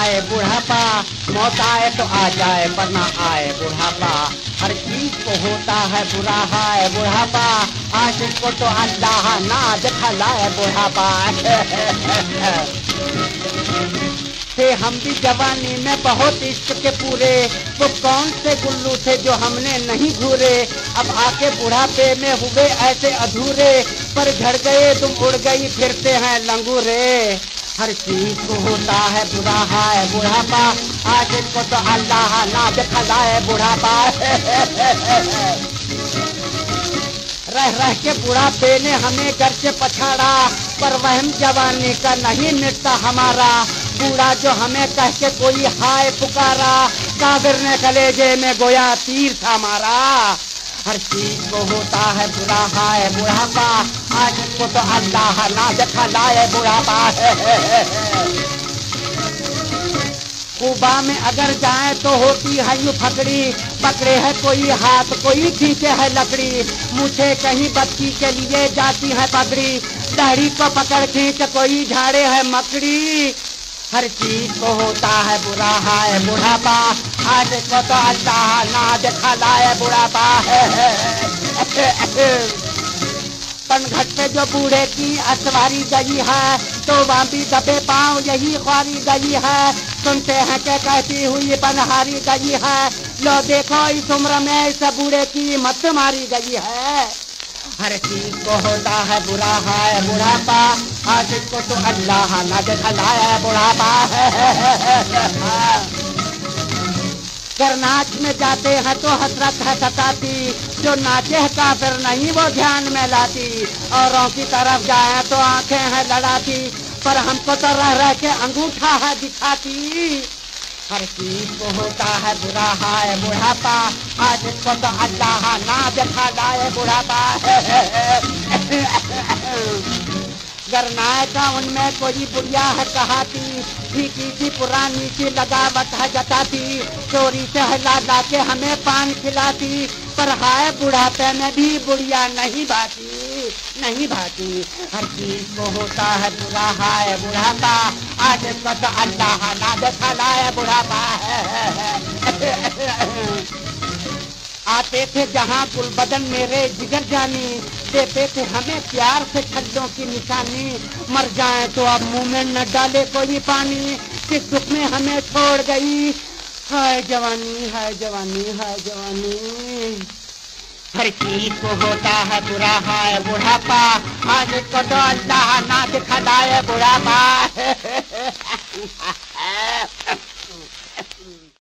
आए बुढ़ापा, मौत आए तो आ जाए वरना आए बुढ़ापा। हर चीज को होता है बुरा है बुढ़ापा, आशिक को तो अल्लाह ना दिखलाए बुढ़ापा। थे हम भी जवानी में बहुत इश्क के पूरे, वो कौन से गुल्लू थे जो हमने नहीं घूरे। अब आके बुढ़ापे में हुए ऐसे अधूरे, पर झड़ गए तुम उड़ गई फिरते हैं लंगूरे। हर चीज को होता है बुरा है बुढ़ापा, आशिक को तो अल्लाह ना दिखलाए बुढ़ापा। रह रह के बुढ़ापे ने हमें घर से पछाड़ा, पर वहम जवानी का नहीं मिटता हमारा। बूढ़ा जो हमें कह के कोई हाय पुकारा, काबिर ने कलेजे में गोया तीर था मारा। हर चीज को होता है बुरा है बुढ़ापा, आज को तो अल्लाह ना दिखलाए बुढ़ापा। कुबा में अगर जाए तो होती है यूं फकड़ी, पकड़े है कोई हाथ कोई खींचे है लकड़ी। मुझे कहीं बच्ची के लिए जाती है पगड़ी, दाढ़ी को पकड़ खींच कोई झाड़े है मकड़ी। हर चीज को होता है बुरा है बुढ़ापा, आज को तो अल्लाह ना दिखलाए बुढ़ापा। पनघट पे जो बूढ़े की असवारी गई है, तो वहाँ भी दबे पाँव यही ख्वारी गई है। सुनते हैं कि कहती हुई बनहारी गई है, लो देखो इस उम्र में इस बूढ़े की मत मारी गई है। हर चीज को होता है बुरा है बुढ़ापा, आज को तो अल्लाह ना दिखलाए बुढ़ापा। कर नाच में जाते हैं तो हसरत है सताती, जो नाचे है काफिर नहीं वो ध्यान में लाती। औरों की तरफ जाए तो आंखें हैं लड़ाती, पर हमको तो रह रह के अंगूठा है दिखाती। हर चीज को होता है बुरा है बुढ़ापा, आज को तो अल्लाह ना दिखलाए बुढ़ापा। गरनाए का उनमें कोई बुढ़िया है कहाती, फीकी सी पुरानी सी लगावट है जताती। चोरी से हिला ला के हमें पान खिलाती, पर हाय बुढ़ापे में भी बुढ़िया नहीं भाती नहीं भाती। हर चीज को होता है बुरा है बुढ़ापा, आज को तो अल्लाह ना दिखलाए बुढ़ापा। आते थे जहाँ गुलबदन मेरे जिगर जानी, देते थे हमें प्यार से छल्लों की निशानी। मर जाए तो अब मुंह में न डाले कोई पानी, किस दुख में हमें छोड़ गई हाय जवानी हाय जवानी हाय जवानी। हर चीज को होता है बुरा है बुढ़ापा, आज को तो अल्लाह ना दिखलाए बुढ़ापा।